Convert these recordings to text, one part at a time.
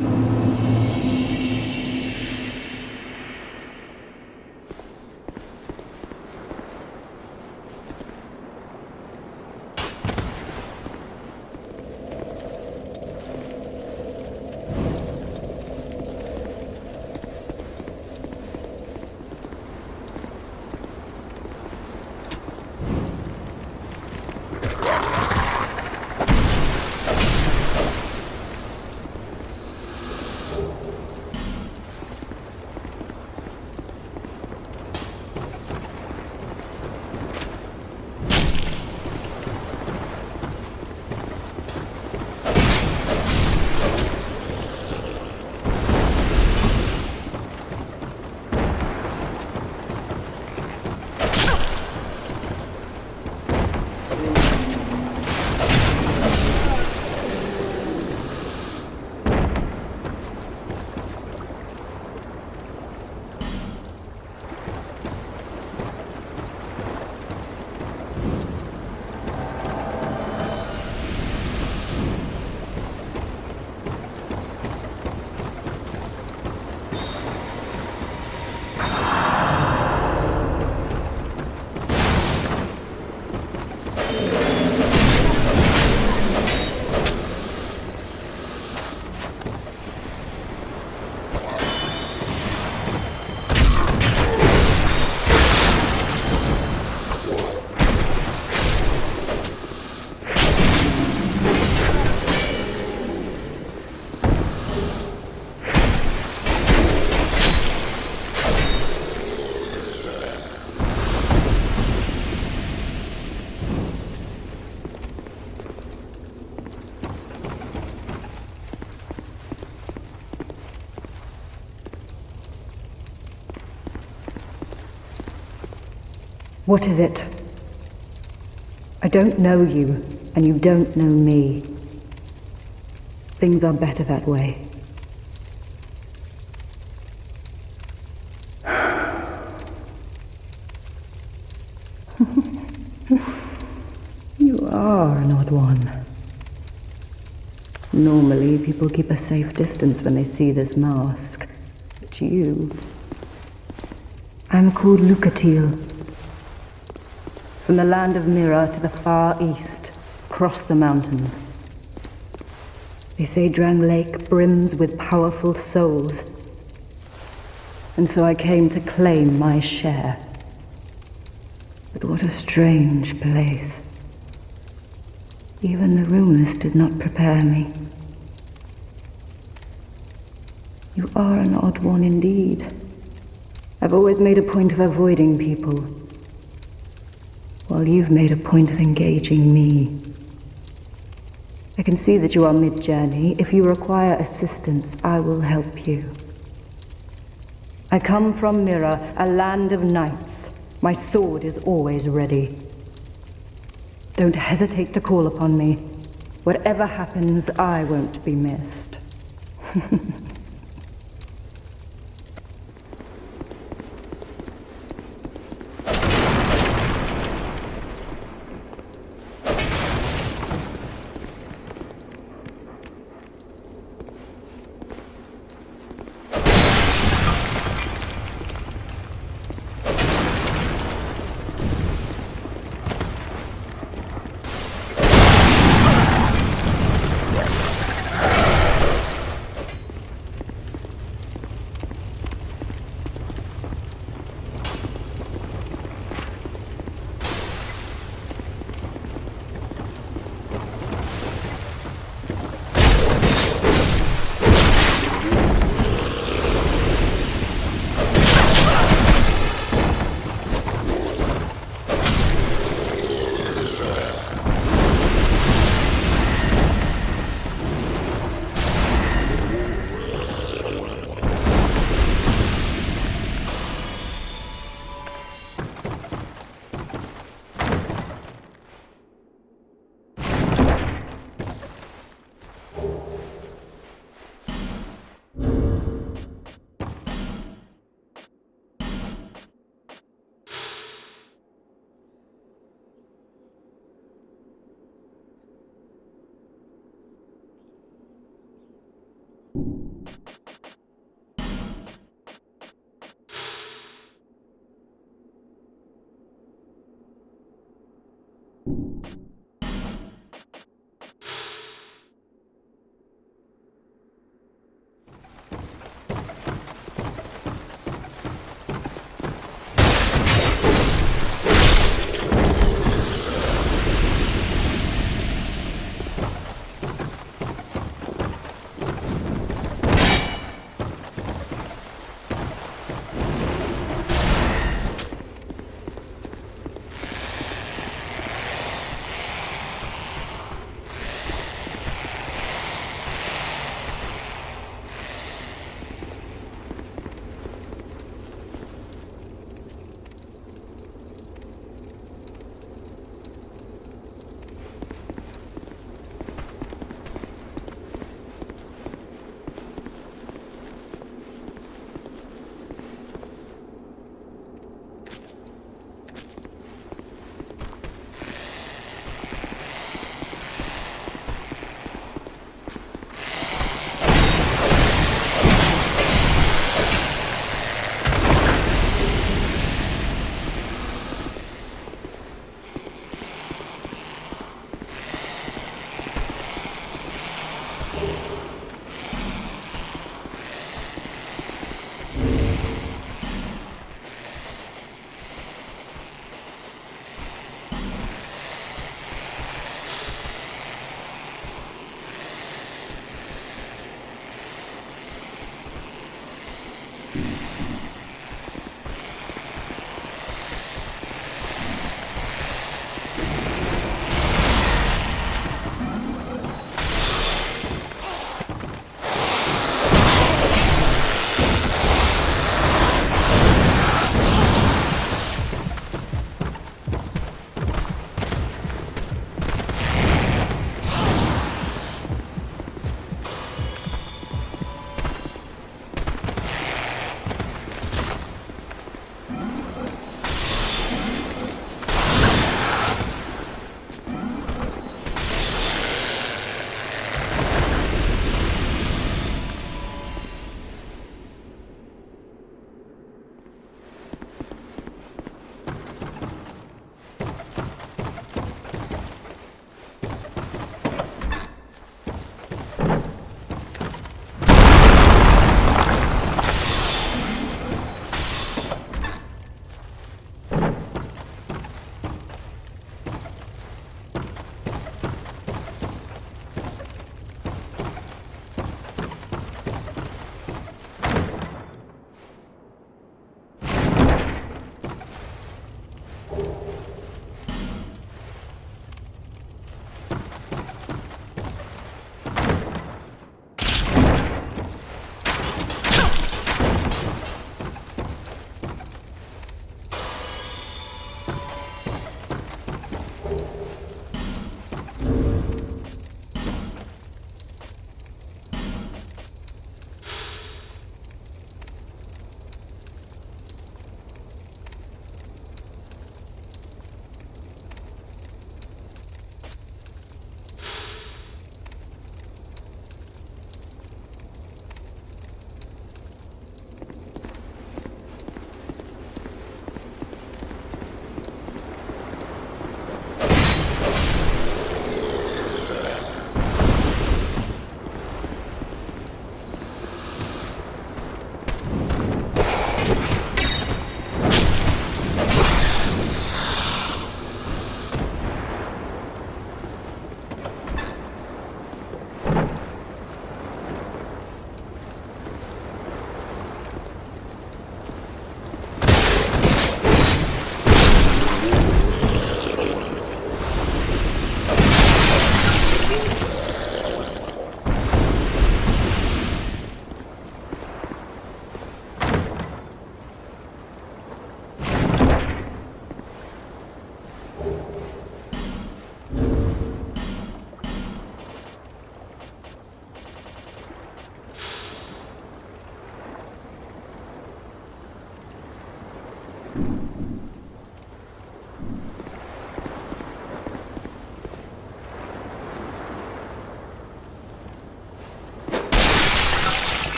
What is it? I don't know you, and you don't know me. Things are better that way. You are an odd one. Normally, people keep a safe distance when they see this mask. But you... I'm called Lucatiel. From the land of Mirrah to the far east, across the mountains. They say Drang Lake brims with powerful souls. And so I came to claim my share. But what a strange place. Even the rumors did not prepare me. You are an odd one indeed. I've always made a point of avoiding people, while you've made a point of engaging me. I can see that you are mid-journey. If you require assistance, I will help you. I come from Mirrah, a land of knights. My sword is always ready. Don't hesitate to call upon me. Whatever happens, I won't be missed.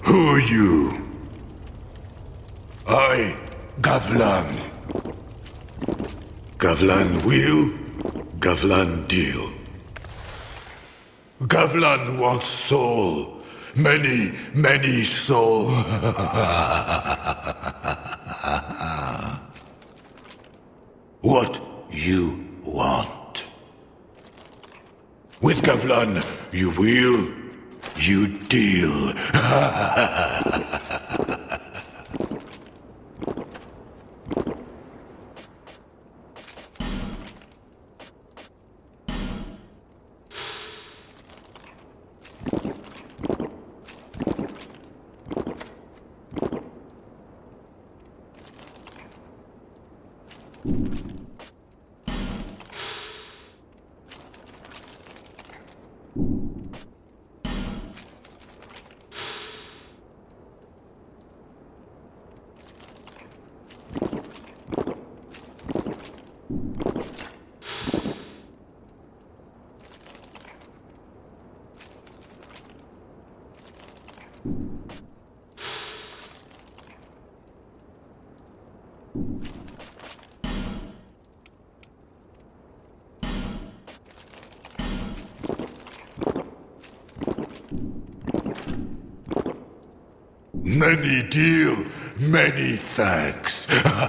Who are you? I, Gavlan. Gavlan wheel, Gavlan deal. Gavlan wants soul. Many, many soul. What you want? With Gavlan, you wheel, you deal. Many deal, many thanks.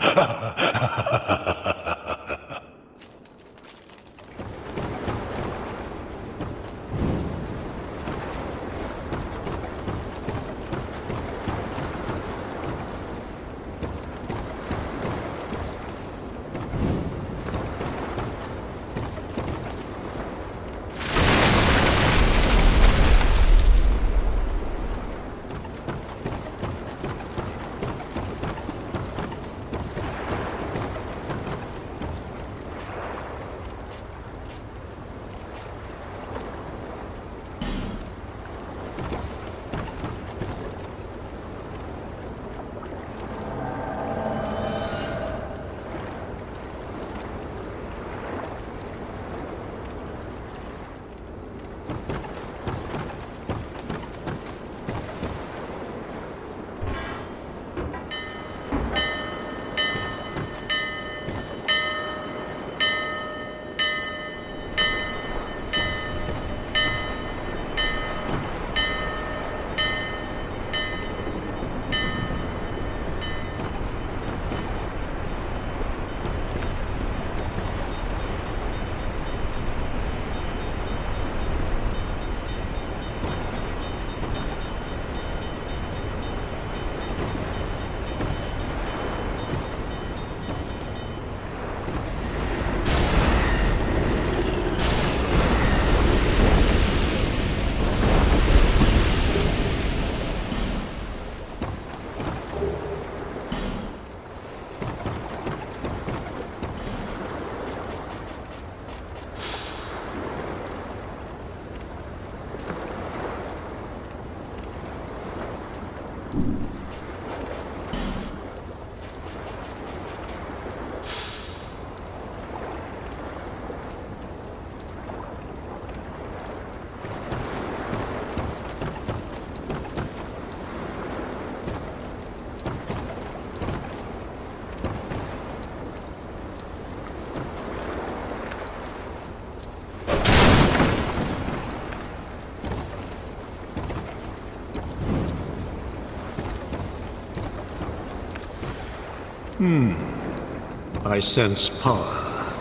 I sense power.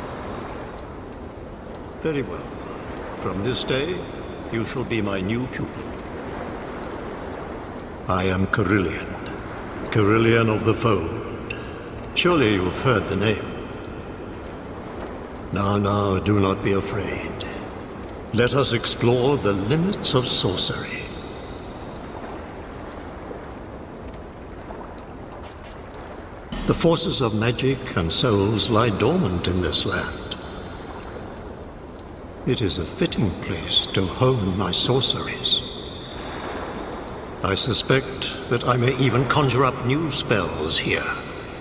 Very well. From this day, you shall be my new pupil. I am Carhillion, Carhillion of the Fold. Surely you've heard the name. Now, do not be afraid. Let us explore the limits of sorcery. The forces of magic and souls lie dormant in this land. It is a fitting place to hone my sorceries. I suspect that I may even conjure up new spells here.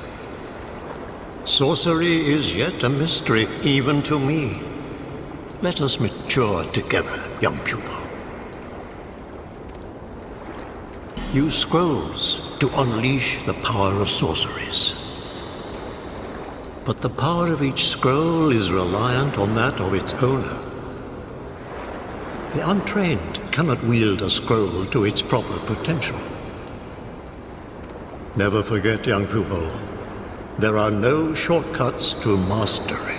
Sorcery is yet a mystery, even to me. Let us mature together, young pupil. Use scrolls to unleash the power of sorceries. But the power of each scroll is reliant on that of its owner. The untrained cannot wield a scroll to its proper potential. Never forget, young pupil, there are no shortcuts to mastery.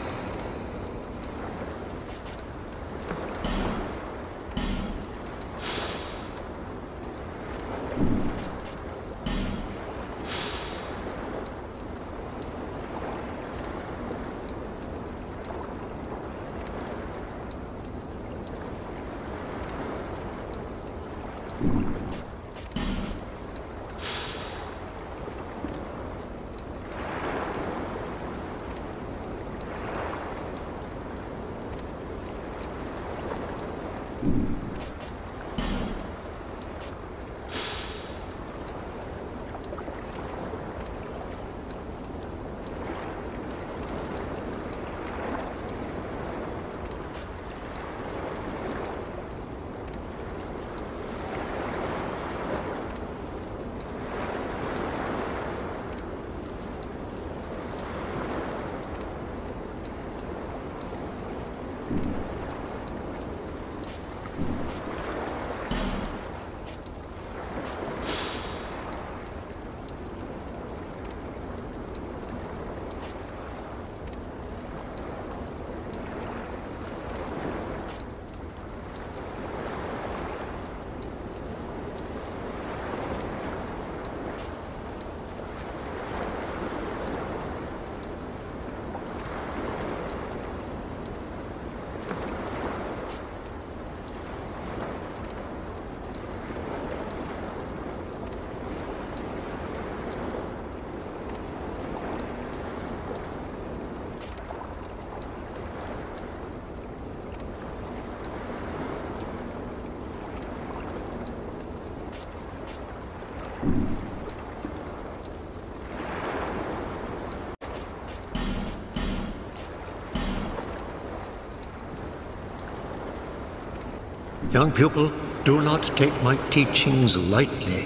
Young pupil, do not take my teachings lightly.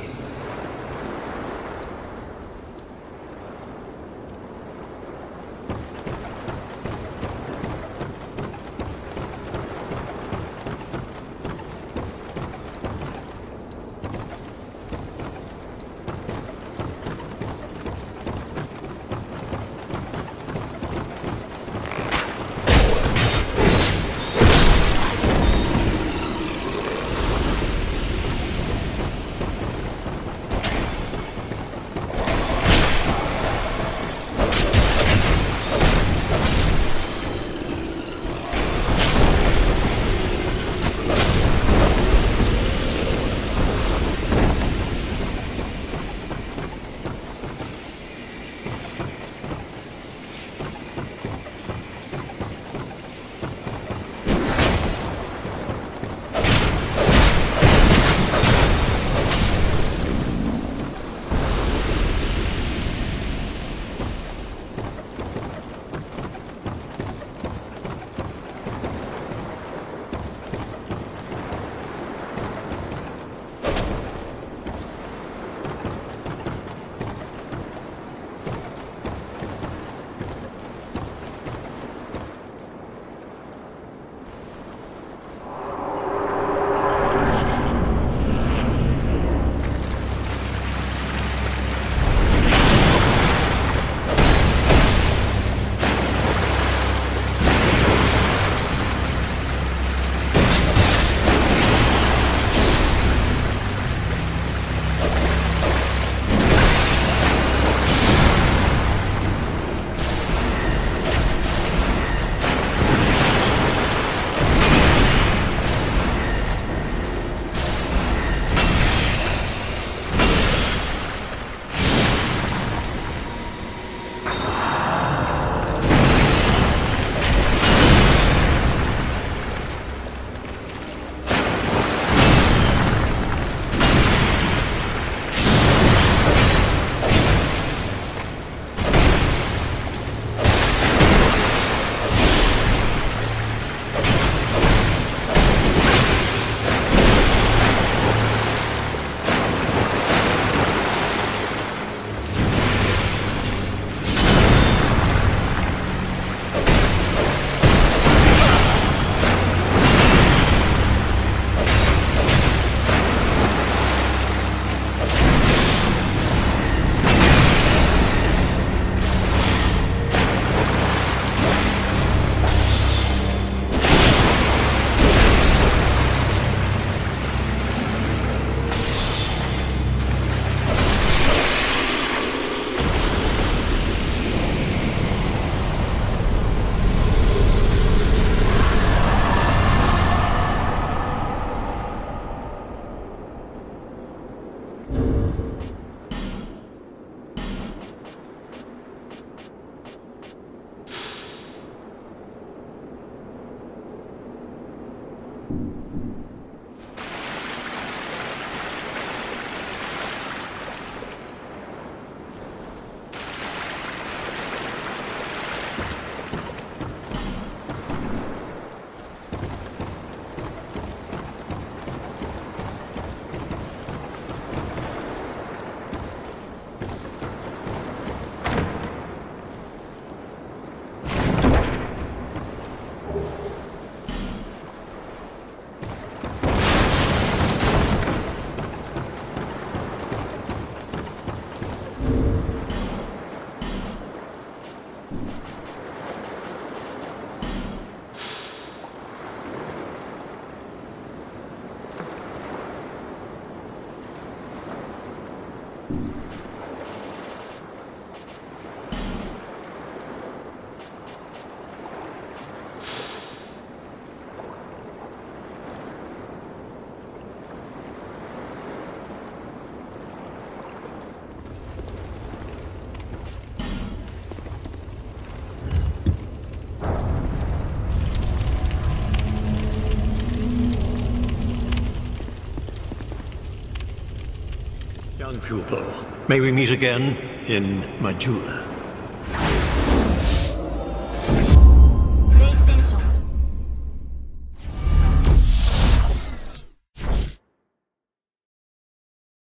young pupil. May we meet again in Majula.